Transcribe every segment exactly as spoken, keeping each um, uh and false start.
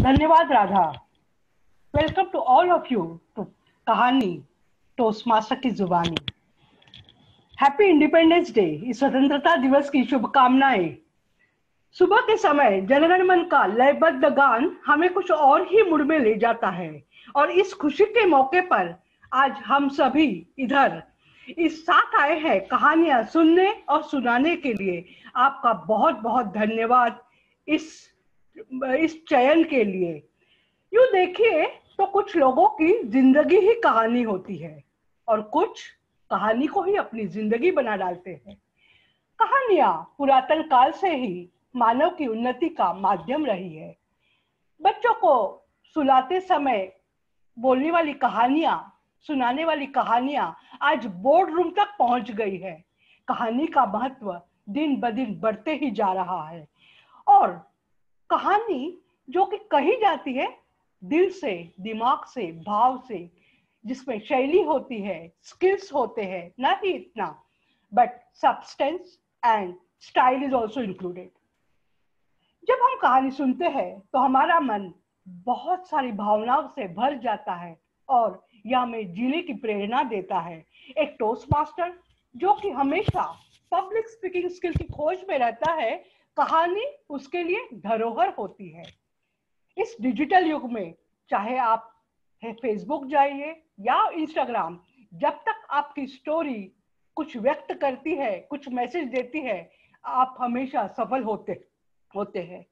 धन्यवाद Radha. Welcome to all of you to कहानी toastmaster की जुबानी। हैप्पी इंडिपेंडेंस डे, इस स्वतंत्रता दिवस की शुभकामनाएं। सुबह के समय जनगण मन का लयबद्ध गान हमें कुछ और ही मूड में ले जाता है और इस खुशी के मौके पर आज हम सभी इधर इस साथ आए हैं कहानियां सुनने और सुनाने के लिए। आपका बहुत बहुत धन्यवाद इस इस चयन के लिए। यूं देखिए तो कुछ लोगों की जिंदगी ही कहानी होती है और कुछ कहानी को ही अपनी जिंदगी बना डालते हैं। कहानियां पुरातन काल से ही मानव की उन्नति का माध्यम रही है। बच्चों को सुलाते समय बोलने वाली कहानियां, सुनाने वाली कहानियां आज बोर्ड रूम तक पहुंच गई है। कहानी का महत्व दिन ब दिन बढ़ते ही जा रहा है और कहानी जो कि कही जाती है दिल से, दिमाग से, भाव से, जिसमें शैली होती है, स्किल्स होते हैं, ना ही इतना but substance and style is also included. जब हम कहानी सुनते हैं तो हमारा मन बहुत सारी भावनाओं से भर जाता है और यह हमें जीने की प्रेरणा देता है। एक टोस्ट मास्टर जो कि हमेशा पब्लिक स्पीकिंग स्किल की खोज में रहता है, कहानी उसके लिए धरोहर होती है। इस डिजिटल युग में चाहे आप फेसबुक जाइए या इंस्टाग्राम, जब तक आपकी स्टोरी कुछ व्यक्त करती है, कुछ मैसेज देती है, आप हमेशा सफल होते होते हैं।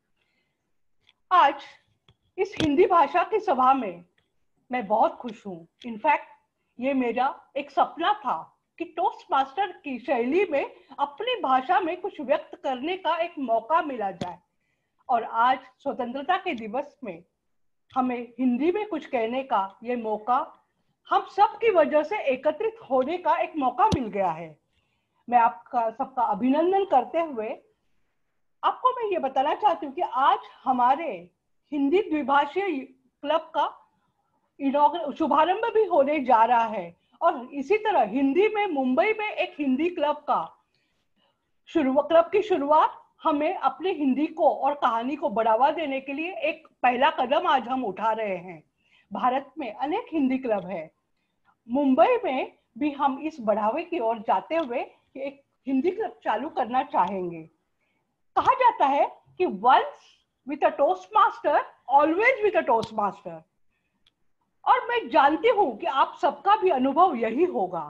आज इस हिंदी भाषा की सभा में मैं बहुत खुश हूँ। इनफैक्ट ये मेरा एक सपना था कि टोस्ट मास्टर की शैली में अपनी भाषा में कुछ व्यक्त करने का एक मौका मिला जाए और आज स्वतंत्रता के दिवस में हमें हिंदी में कुछ कहने का ये मौका हम सब की वजह से एकत्रित होने का एक मौका मिल गया है। मैं आपका सबका अभिनंदन करते हुए आपको मैं ये बताना चाहती हूँ कि आज हमारे हिंदी द्विभाषीय क्लब का शुभारंभ भी होने जा रहा है और इसी तरह हिंदी में मुंबई में एक हिंदी क्लब का शुरू क्लब की शुरुआत हमें अपनी हिंदी को और कहानी को बढ़ावा देने के लिए एक पहला कदम आज हम उठा रहे हैं। भारत में अनेक हिंदी क्लब है, मुंबई में भी हम इस बढ़ावे की ओर जाते हुए एक हिंदी क्लब चालू करना चाहेंगे। कहा जाता है कि once with a toastmaster always with a toastmaster, और मैं जानती हूं कि आप सबका भी अनुभव यही होगा।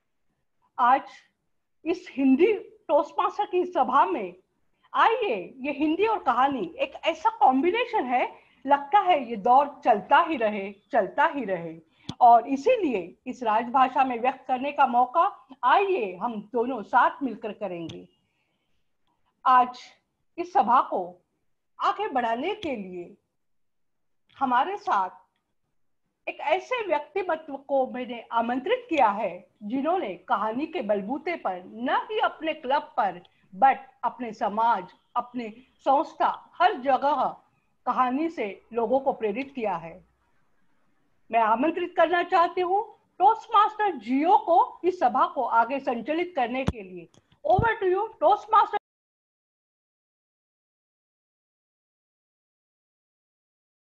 आज इस हिंदी टोस्ट मास्टर की सभा में आइए, ये हिंदी और कहानी एक ऐसा कॉम्बिनेशन है, लगता है ये दौर चलता ही रहे चलता ही रहे और इसीलिए इस राजभाषा में व्यक्त करने का मौका आइए हम दोनों साथ मिलकर करेंगे। आज इस सभा को आगे बढ़ाने के लिए हमारे साथ एक ऐसे व्यक्तिमत्व को मैंने आमंत्रित किया है जिन्होंने कहानी के बलबूते पर न ही अपने क्लब पर बट अपने समाज, अपने संस्था, हर जगह कहानी से लोगों को प्रेरित किया है। मैं आमंत्रित करना चाहती हूँ टोस्ट मास्टर जियो को इस सभा को आगे संचालित करने के लिए। ओवर टू यू टोस्ट मास्टर